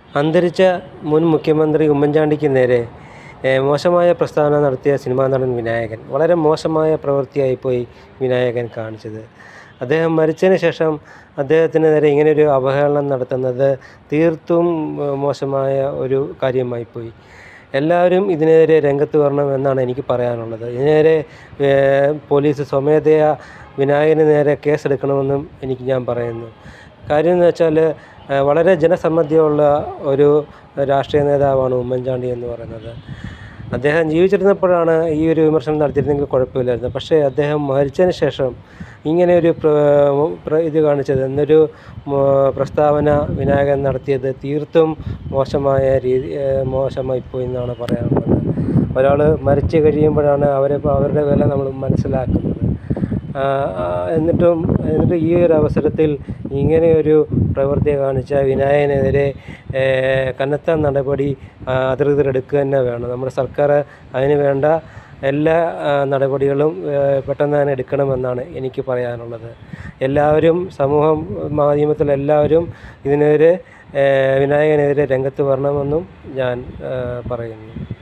അന്തരിച്ച മുൻ മുഖ്യമന്ത്രി ഉമ്മൻചാണ്ടിക്ക് നേരെ മോശമായ പ്രസ്താവന നടത്തിയ സിനിമാ നടൻ വിനായകൻ. വളരെ മോശമായ പ്രവൃത്തിയായിപ്പോയി വിനായകൻ കാണിച്ചത്. അദ്ദേഹം മരിച്ചതിന് ശേഷം അദ്ദേഹത്തിന് നേരെ ഇങ്ങനെയൊരു അവഹേളനം നടത്തുന്നത് തീർത്തും മോശമായ ഒരു കാര്യമായിപ്പോയി. എല്ലാവരും ഇതിനെതിരെ രംഗത്ത് വരണമെന്നാണ് എനിക്ക് പറയാനുള്ളത്. ഇതിനെതിരെ പോലീസ് സ്വമേധയാ വിനായകന് നേരെ കേസെടുക്കണമെന്നും ഞാൻ പറയുന്നു. കാര്യം എന്ന് വെച്ചാൽ വളരെ ജനസമ്മതിയുള്ള ഒരു രാഷ്ട്രീയ നേതാവാണ് ഉമ്മൻചാണ്ടി എന്ന് പറയുന്നത്. അദ്ദേഹം ജീവിച്ചിരുന്നപ്പോഴാണ് ഈ ഒരു വിമർശനം നടത്തിയിരുന്നെങ്കിൽ കുഴപ്പമില്ലായിരുന്നു. പക്ഷേ അദ്ദേഹം മരിച്ചതിന് ശേഷം ഇങ്ങനെയൊരു ഇത് കാണിച്ചത് എന്നൊരു പ്രസ്താവന വിനായകൻ നടത്തിയത് തീർത്തും മോശമായിപ്പോയി എന്നാണ് പറയാനുള്ളത്. ഒരാൾ മരിച്ചു കഴിയുമ്പോഴാണ് അവരുടെ വില നമ്മൾ മനസ്സിലാക്കുന്നത്. എന്നിട്ട് ഈ ഒരു അവസരത്തിൽ ഇങ്ങനെയൊരു പ്രവൃത്തി കാണിച്ച വിനായകനെതിരെ കനത്ത നടപടി അധികൃതർ എടുക്കുക തന്നെ വേണം. നമ്മുടെ സർക്കാർ അതിന് വേണ്ട എല്ലാ നടപടികളും പെട്ടെന്ന് തന്നെ എടുക്കണമെന്നാണ് എനിക്ക് പറയാനുള്ളത്. എല്ലാവരും മാധ്യമത്തിലെല്ലാവരും ഇതിനെതിരെ വിനായകനെതിരെ രംഗത്ത് വരണമെന്നും ഞാൻ പറയുന്നു.